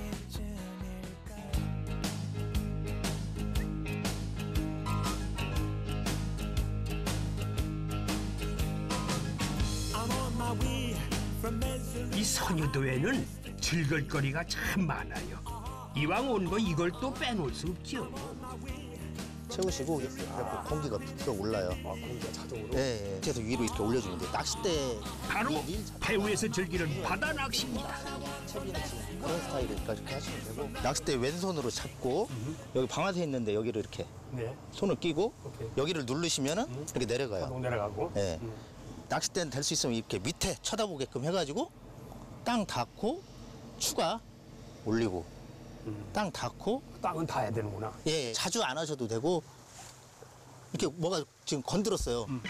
이 선유도에는 즐길거리가 참 많아요. 이왕 온 거 이걸 또 빼놓을 수 없죠. 채우시고 옆에 공기가 툭툭 올라요. 아, 공기가 자동으로? 네, 계속 위로 이렇게 올려주는데 낚싯대 바로 배후에서 즐기는 바다 낚시입니다. 채비는 지금 그런 스타일이니까 이렇게 하시면 되고 낚싯대 왼손으로 잡고 여기 방아쇠 있는데 여기를 이렇게 네. 손을 끼고 오케이. 여기를 누르시면은 이렇게 내려가요. 자동 내려가고. 네. 음. 낚싯대는 될 수 있으면 이렇게 밑에 쳐다보게끔 해가지고 땅 닿고 추가 올리고 음. 땅 닿고 땅은 닿아야 되는구나. 예, 자주 안 하셔도 되고 이렇게 뭐가 지금 건드렸어요. 음.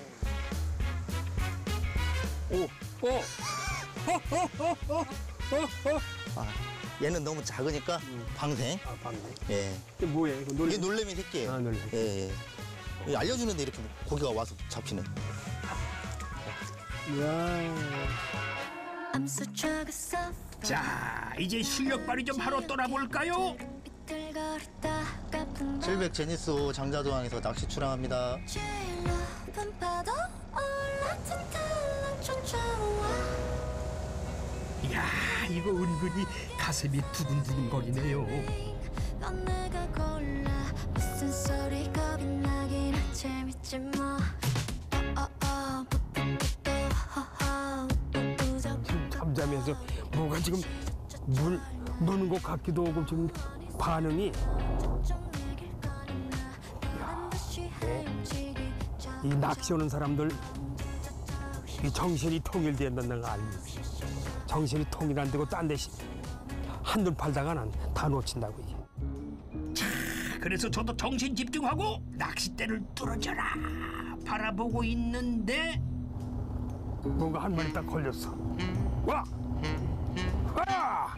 오, 오! 아, 얘는 너무 작으니까 방생. 아, 방네. 예, 이게 뭐예요? 이거 놀 이게 놀래미 새끼예요. 아, 놀래미. 예, 예. 예, 알려주는데 이렇게 고기가 와서 잡히네. 자, 이제 실력 발휘 좀 하러 떠나볼까요? 칠백 제니스 장자도항에서 낚시 출항합니다. 이야, 이거 은근히 가슴이 두근두근 거리네요. 지금 잠자면서 뭐가 지금 물, 무는 것 같기도 하고 지금 반응이 이 낚시 오는 사람들 이 정신이 통일된다는 거 알죠? 정신이 통일 안 되고 딴 데 한눈 팔다가는 다 놓친다고 이게. 자, 그래서 저도 정신 집중하고 낚싯대를 뚫어져라 바라보고 있는데 뭔가 한 마리 딱 걸렸어. 와! 와!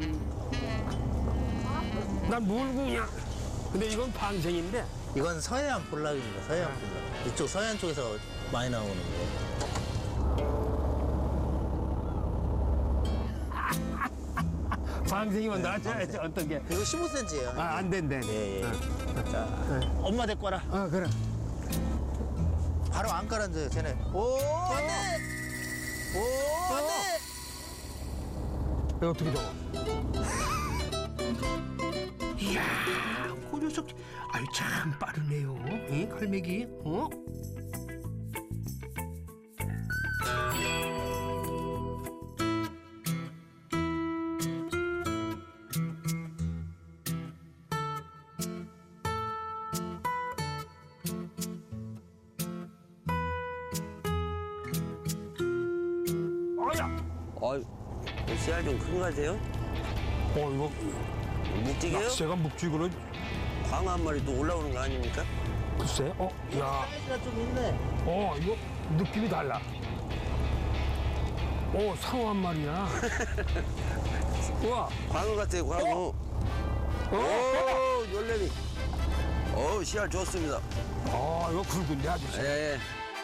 난 물고 그냥. 근데 이건 방생인데. 이건 서해안 볼락입니다. 서해안 볼락. 이쪽 서해안 쪽에서 많이 나오는 거. 방생이면 놔줘야지 어떤 게. 이거 십오 센티미터예요. 아, 안 된대. 예, 예. 어. 자, 엄마 데리고 와라. 아, 그래. 바로 안 깔았는데 쟤네. 오, 안 돼! 오, 안 돼! 이거 어떻게 잡아? 이야, 그 녀석, 아유 참 빠르네요. 응, 갈매기, 어? 아야, 어이, 씨알 좀 큰 거 같아요? 어 이거 묵직해요? 낚시가 묵직으로 광어 한 마리 또 올라오는 거 아닙니까? 글쎄, 어, 야, 사이즈가 좀 있네. 어 이거 느낌이 달라. 어, 상어 한 마리야. 우와, 광어 같아요, 광어. 어? 오, 열레미. 오, 씨알 좋습니다. 아, 이거 굵은데 아주. 예,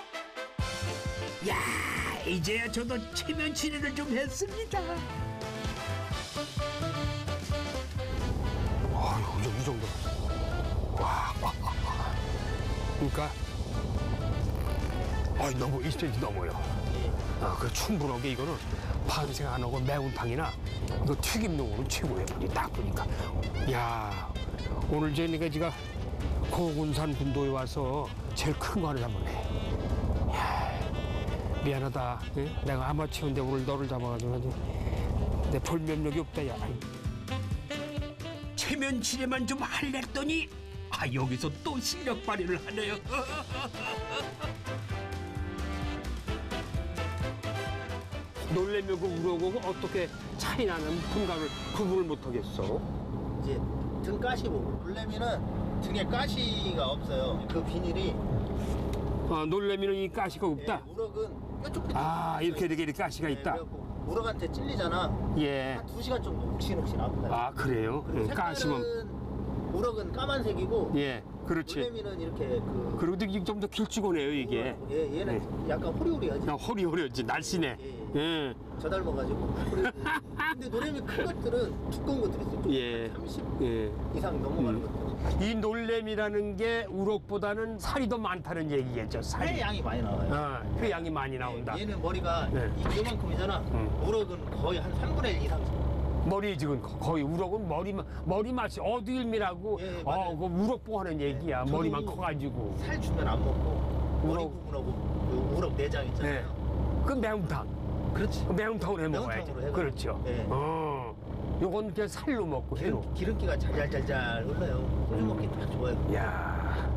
예. 야, 이제야 저도 체면 치료를 좀 했습니다. 아유, 이 정도. 와, 그러니까, 아, 너무 일 센티미터 넘어요. 아, 그 충분하게 이거는 방생 안 하고 매운탕이나 이거 튀김용으로 최고예요. 딱 보니까. 야, 오늘 저 내가 지가 고군산 군도에 와서 제일 큰 거 하나 잡았네. 야, 미안하다. 응? 내가 아마추어인데 오늘 너를 잡아가지고 아주 내 볼면력이 없다. 야. 체면 치레만 좀 할랬더니 아 여기서 또 실력 발휘를 하네요. 놀래면고 우러고 어떻게 차이 나는 분간을 구분을 못하겠어. 이제 등 가시 보고. 놀래미는 등에 가시가 없어요. 그 비닐이. 아, 놀래미는 이 가시가 없다. 예, 우럭은 뾰족 뾰족. 아, 이렇게 이렇게 이렇게 가시가 있다. 우럭한테 찔리잖아. 예. 한 두 시간 정도 욱신욱신 아프다. 아, 그래요? 응, 가시면. 우럭은 까만색이고. 예, 그렇지. 놀래미는 이렇게 그. 그리고 좀 더 길쭉하네요, 이게. 예, 얘는 약간 호리호리하지. 아, 호리호리하지, 날씬해. 예, 예. 저 닮아가지고. 그래. 근데 놀래미 큰 것들은 두꺼운 것들이 있어요. 좀 예. 삼십 예. 이상 넘어가는 음. 것들. 이 놀래미라는 게 우럭보다는 살이 더 많다는 얘기겠죠, 살이. 회 양이 많이 나와요. 아, 그 양이 많이 나온다. 예, 얘는 머리가 네. 이만큼이잖아. 음. 우럭은 거의 한 삼분의 일 이상. 머리 지금 거의 우럭은 머리 머리 맛이 어두일미라고 예, 어, 맞아요. 그 우럭 보하는 얘기야. 저도 머리만 커가지고. 살 주면 안 먹고 머리 우럭. 부분하고 그 우럭 내장 네. 있잖아요. 그 매운탕. 그렇지. 매운탕으로 해 먹어야지. 매운탕으로 해가지고. 그렇죠. 네. 어. 요건 그냥 살로 먹고 해요. 기름, 기름기가 잘잘잘잘 흘러요. 소주 먹기 딱 좋아요. 야.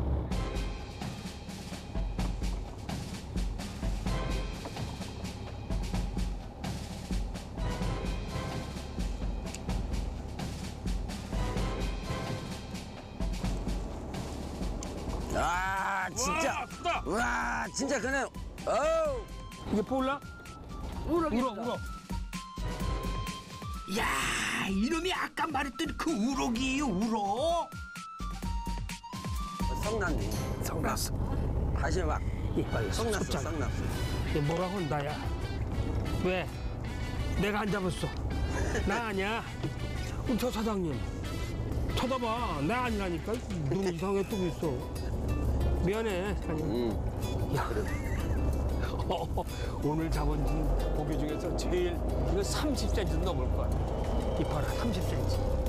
아 진짜. 와, 크다. 와 진짜 크네요. 어우. 이게 볼라? 우럭이다. 우럭, 우럭. 야, 이놈이 아까 말했던 그 우럭이에요, 우럭. 성났네. 성났어. 다시 막 이빨 성났어, 섰잖아. 성났어. 얘 뭐라 한다, 야. 왜? 내가 안 잡았어. 나 아니야. 그럼 저 사장님. 쳐다봐. 나 아니라니까. 눈 이상하게 뜨고 있어. 미안해, 사장님. 응. 야, 어, 오늘 잡은 고기 중에서 제일 이거 삼십 센티미터 넘을 거야. 이 봐라, 삼십 센티미터.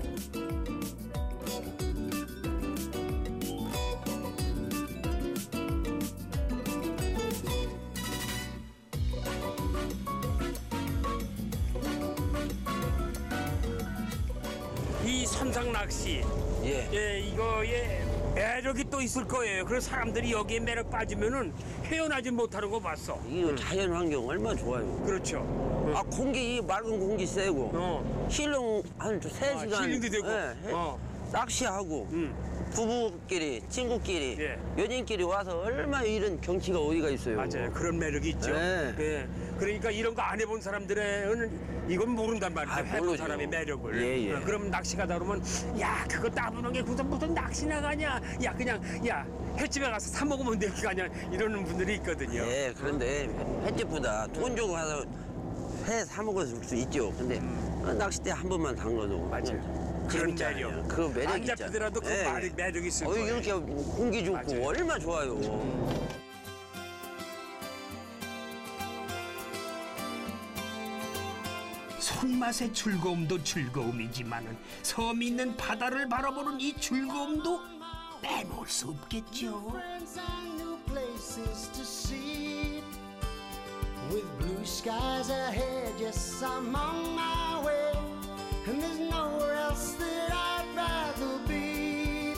이 선상 낚시, 예. 예, 이거에 매력이 또 있을 거예요. 그래서 사람들이 여기에 매력 빠지면은 헤어나지 못하는 거 봤어. 이거 자연 환경 얼마나 좋아요. 그렇죠. 아 공기 이 맑은 공기 쐬고 어. 힐링 한 세 아, 시간 힐링도 되고. 예, 해- 어. 낚시하고 음. 부부끼리 친구끼리 예. 연인끼리 와서 얼마나 이런 경치가 어디가 있어요. 맞아요. 그런 매력이 있죠. 네. 예. 그러니까 이런 거 안 해본 사람들은 이건 모른단 말이죠. 아, 해본 모르죠. 사람의 매력을. 예, 예. 어, 그럼 낚시 가다 그러면 야 그거 따보는 게 무슨 무슨 낚시 나가냐. 야 그냥 야 횟집에 가서 사 먹으면 되게 가냐 이러는 분들이 있거든요. 예, 그런데 횟집보다 돈 주고 가서 회 사 먹을 수 있죠. 근데 어, 낚싯대 한 번만 담궈도 음. 맞아요. 그건 그런 재밌잖아요. 매력. 그 매력 안 있잖아요. 잡히더라도 그 예. 말이 매력이 있을 어, 거예요. 이렇게 공기 좋고 맞아요. 얼마나 좋아요. 손맛의 즐거움도 즐거움이지만은 섬 있는 바다를 바라보는 이 즐거움도 빼놓을 수 없겠죠. With blue skies ahead, yes, I'm on my way. And there's nowhere else that I'd rather be.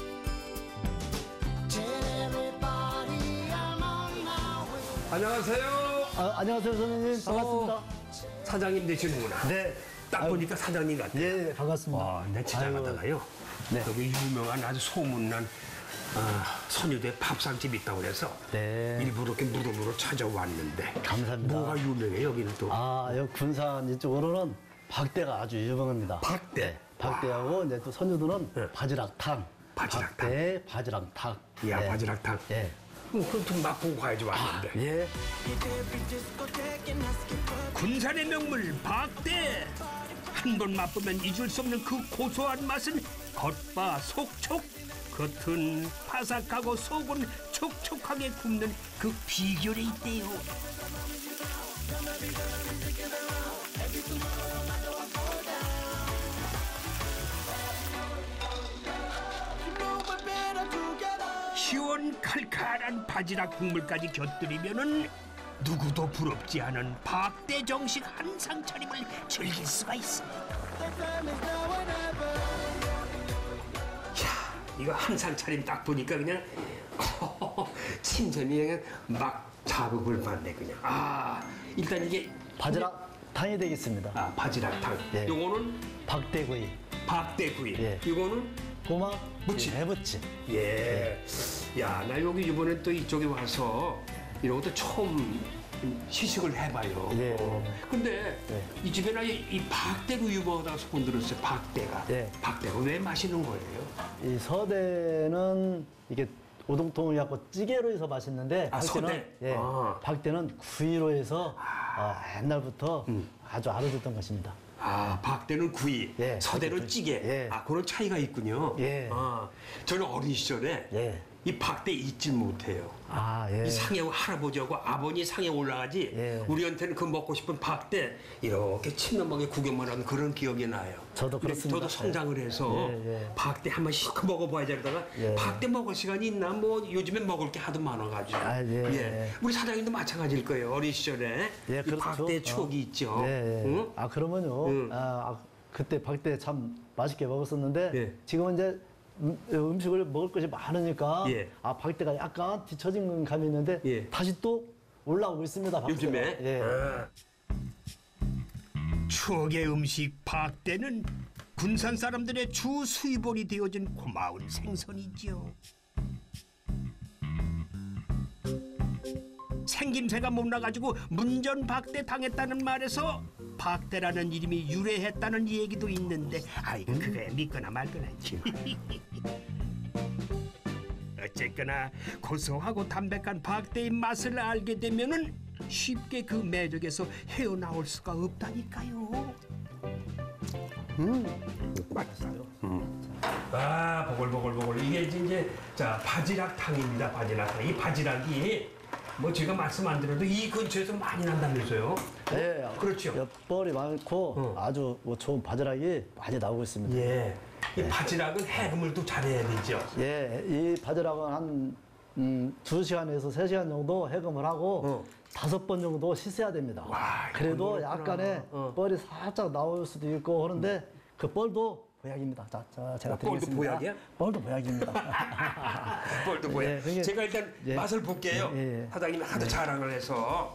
Tell everybody I'm on my way. 안녕하세요. 아, 안녕하세요, 선생님. 반갑습니다. 어, 사장님 되시는구나. 네. 딱 보니까 사장님 같아요. 예, 반갑습니다. 와, 내 지나가다가요. 네. 여기 유명한 아주 소문난 아, 선유대 밥상집 있다고 그래서 네. 일부러 이렇게 무덤으로 찾아왔는데 감사합니다. 뭐가 유명해 여기는 또? 아, 여기 군산 이쪽으로는 박대가 아주 유명합니다. 박대? 네, 박대하고 이제 또 선유도는 네. 바지락탕. 바지락탕. 박대, 바지락탕. 이야 네. 바지락탕. 예. 뭐 그럼 좀 맛보고 가야지 왔는데. 예. 군산의 명물 박대. 한 번 맛보면 잊을 수 없는 그 고소한 맛은 겉바 속촉. 겉은 바삭하고 속은 촉촉하게 굽는 그 비결이 있대요. 시원 칼칼한 바지락 국물까지 곁들이면은 누구도 부럽지 않은 박대 정식 한상 차림을 즐길 수가 있습니다. 야, 이거 한상 차림 딱 보니까 그냥 침샘이 그냥 막 자극을 받네 그냥. 아, 일단 이게 바지락탕이 되겠습니다. 아, 바지락탕. 예. 요거는 박대구이. 박대구이. 예. 이거는 꼬막 무침. 해무침. 예. 야, 나 여기 이번에 또 이쪽에 와서 이런 것도 처음 시식을 해봐요. 예. 어. 근데 예. 이 집에나 이, 이 박대구 유명하다고 소문 들었어요. 박대가. 예. 박대가 왜 마시는 거예요? 이 서대는 이게 오동통을 갖고 찌개로 해서 맛있는데 아, 박대는 서대? 예, 아. 박대는 구이로 해서 어, 옛날부터 음. 아주 알아듣던 것입니다. 아, 박대는 구이, 예, 서대는 박대 찌개. 예. 아, 그런 차이가 있군요. 예. 아, 저는 어린 시절에 예. 이 박대 잊질 못해요. 아, 예. 이 상해 할아버지하고 아버지 상해 올라가지. 예. 우리한테는 그 먹고 싶은 박대 이렇게 침넘하게 구경만 하는 그런 기억이 나요. 저도 그렇습니다. 저도 성장을 해서 예, 예. 박대 한번 실컷 먹어봐야지 하다가 예. 박대 먹을 시간이 있나 뭐 요즘엔 먹을 게 하도 많아가지고. 아, 예, 예. 우리 사장님도 마찬가지일 거예요. 어린 시절에 예, 이 그렇죠. 박대 추억이 어. 있죠. 예, 예. 응? 아, 그러면요. 응. 아, 아, 그때 박대 참 맛있게 먹었었는데 예. 지금은 지금은 이제 음, 음식을 먹을 것이 많으니까 예. 아, 박대가 약간 뒤처진 감이 있는데 예. 다시 또 올라오고 있습니다. 박대가. 요즘에 예. 아. 추억의 음식 박대는 군산 사람들의 주 수입원이 되어준 고마운 생선이지요. 생김새가 못나가지고 문전박대 당했다는 말에서 박대라는 이름이 유래했다는 얘기도 있는데 아이고 그거야 믿거나 말거나지. 어쨌거나 고소하고 담백한 박대의 맛을 알게 되면은 쉽게 그 매력에서 헤어나올 수가 없다니까요. 음, 맛있어요. 음. 아, 보글보글보글. 이게 이제 자 바지락탕입니다. 바지락탕. 이 바지락이 뭐 제가 말씀 안 드려도 이 근처에서 많이 난다면서요? 예, 그렇죠. 엿벌이 많고 어. 아주 뭐 좋은 바지락이 많이 나오고 있습니다. 예. 이 바지락은 해금을 또 잘해야 되죠. 예, 이 바지락은 한 음, 두 시간에서 세 시간 정도 해금을 하고 어. 다섯 번 정도 씻어야 됩니다. 와, 그래도 그렇구나. 약간의 어. 뻘이 살짝 나올 수도 있고 하는데 그 뻘도 보약입니다. 자, 자 제가 아, 뻘도 드리겠습니다. 보약이야? 뻘도 보약입니다. 뻘도 보약. 예, 그게- 제가 일단 예. 맛을 볼게요. 예, 예. 사장님이 하도 자랑을 해서.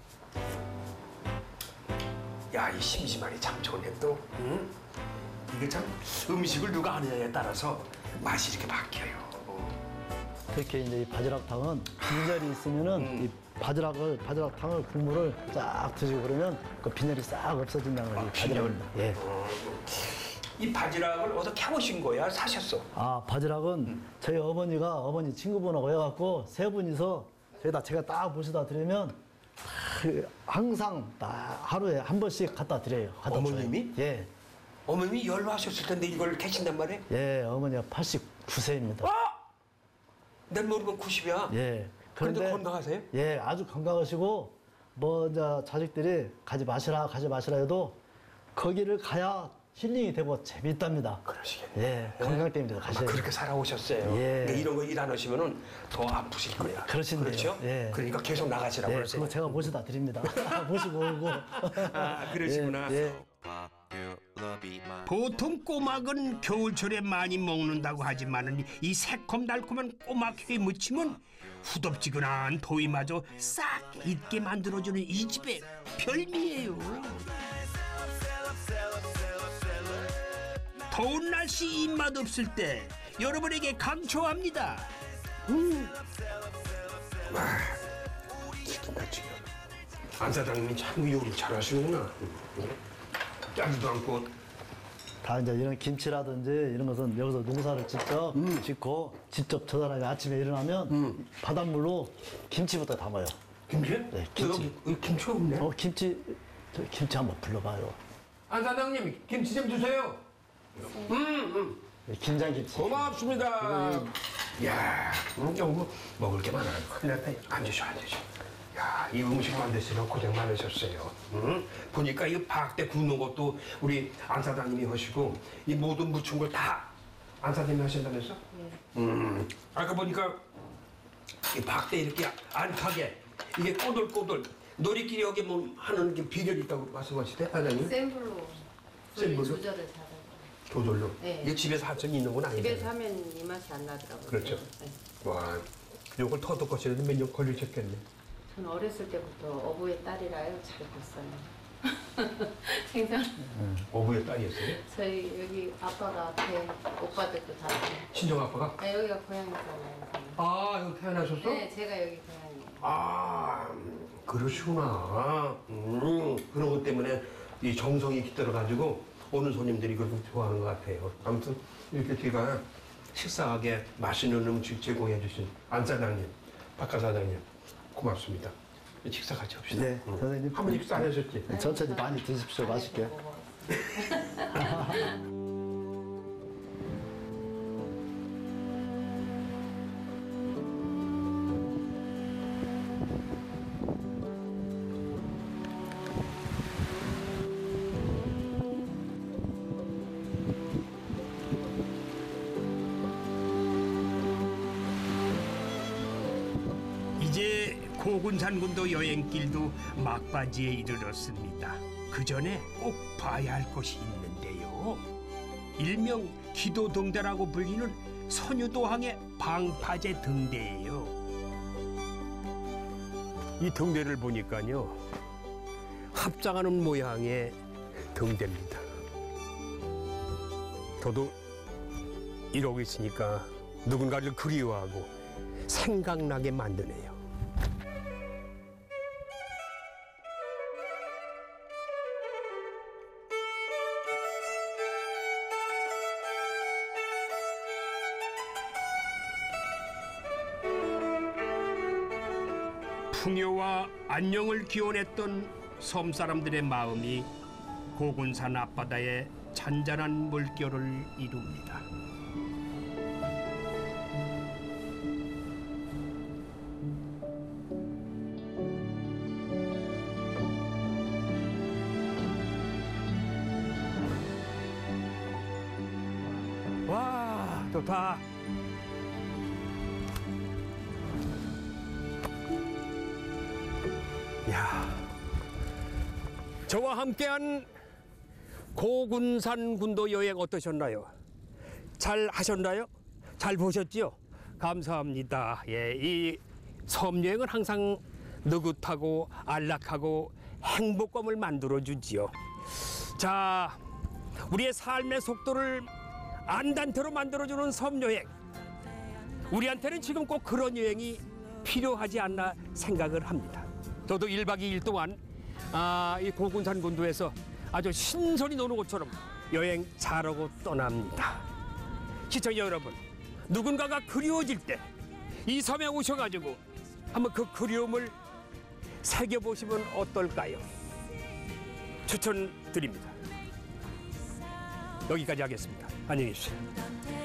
야, 이 심심하니 참 좋네 또. 응? 이게 참 음식을 누가 하느냐에 따라서 맛이 이렇게 바뀌어요. 특히 이제 이 바지락탕은 빈혈이 있으면은 음. 이 바지락을 바지락탕을 국물을 쫙 드시고 그러면 그 빈혈이 싹 없어진다는 거예요. 아, 이 바지락은. 예. 이 바지락을 어디서 캐오신 거야? 사셨어? 아, 바지락은 저희 어머니가 어머니 친구분하고 해갖고 세 분이서 저희다 제가 딱 모시다 드리면 그 항상 딱 하루에 한 번씩 갖다 드려요. 갖다 어머님이? 줘요. 예. 어머님이 연로하셨을 텐데 이걸 캐신단 말이에요? 예, 어머니가 팔십구 세입니다. 내 모르면 구십이야. 예. 그런데 건강하세요? 예, 아주 건강하시고 뭐 이제 자식들이 가지 마시라 가지 마시라 해도 거기를 가야 힐링이 되고 재밌답니다. 그러시겠네. 예, 건강 때문에 아마 가셔야 그렇게 살아오셨어요. 예. 그러니까 이런 거 일 안 하시면은 더 아프실 거야. 그러신데요. 그렇죠? 예. 그러니까 계속 나가시라고 예, 그러세요. 그거 제가 모시다 드립니다. 모시고 오고. 아, 그러시구나. 예, 예. 보통 꼬막은 겨울철에 많이 먹는다고 하지만 이 새콤달콤한 꼬막 회무침은 후덥지근한 더위마저 싹 잊게 만들어주는 이 집의 별미예요. 더운 날씨 입맛 없을 때 여러분에게 강추합니다. 음. 와, 지금까 지금 안 사장님이 참 요리 잘하시는구나. 짜지도 않고. 다 이제 이런 김치라든지 이런 것은 여기서 농사를 직접 짓고 직접 저 사람이 아침에 일어나면 바닷물로 김치부터 담아요. 김치? 네, 김치. 여기, 여기 김치가 없네. 어, 김치, 저 김치 한번 불러봐요. 안 사장님 김치 좀 주세요. 음, 음. 네, 김장김치. 고맙습니다. 야, 음, 이거 뭐 먹을 게 많아요. 큰일 났다. 앉으셔, 앉으셔. 야, 이 음식 만드시면 고생 많으셨어요. 응? 보니까 이 박대 굽는 것도 우리 안 사장님이 하시고 이 모든 무친 걸 다 안 사장님이 하신다면서? 네. 음, 아까 보니까 이 박대 이렇게 안 타게 이게 꼬들꼬들 너리끼리 여기 뭐 하는 게 비결이 있다고 말씀하시대 사장님? 센 불로 센 불로? 조절을 잘해요. 조절로? 네. 이게 집에서 할 수 있는 건 아니죠? 집에서 하면 이 맛이 안 나더라고요. 그렇죠. 네. 와, 요걸 터득하시는데 몇 년 걸리셨겠네. 저는 어렸을 때부터 어부의 딸이라요. 잘 봤어요. 생선. 어부의 딸이었어요? 저희 여기 아빠가 앞에 오빠들도 다. 친정 아빠가? 아, 여기가 고향이잖아요. 저는. 아, 여기 태어나셨어? 네, 제가 여기 고향이에요. 아, 그러시구나. 음, 그런 것 때문에 이 정성이 깃들어가지고 오는 손님들이 그걸 좀 좋아하는 것 같아요. 아무튼 이렇게 제가 식사하게 맛있는 음식 제공해 주신 안 사장님, 박가 사장님 고맙습니다. 식사 같이 합시다. 네, 응. 선생님. 한 번 식사 안 하셨지? 천천히 많이 드십시오. 맛있게. 고군산군도 여행길도 막바지에 이르렀습니다. 그 전에 꼭 봐야 할 곳이 있는데요. 일명 기도등대라고 불리는 선유도항의 방파제 등대예요. 이 등대를 보니까요, 합장하는 모양의 등대입니다. 저도 이러고 있으니까 누군가를 그리워하고 생각나게 만드네요. 풍요와 안녕을 기원했던 섬 사람들의 마음이 고군산 앞바다에 잔잔한 물결을 이룹니다. 와, 좋다. 야, 저와 함께한 고군산 군도 여행 어떠셨나요? 잘 하셨나요? 잘 보셨지요? 감사합니다. 예, 이 섬 여행은 항상 느긋하고 안락하고 행복감을 만들어 주지요. 자, 우리의 삶의 속도를 안단테로 만들어주는 섬 여행. 우리한테는 지금 꼭 그런 여행이 필요하지 않나 생각을 합니다. 저도 일 박 이 일 동안 아, 이 고군산 군도에서 아주 신선히 노는 것처럼 여행 잘하고 떠납니다. 시청자 여러분, 누군가가 그리워질 때 이 섬에 오셔가지고 한번 그 그리움을 새겨보시면 어떨까요? 추천드립니다. 여기까지 하겠습니다. 안녕히 계십시오.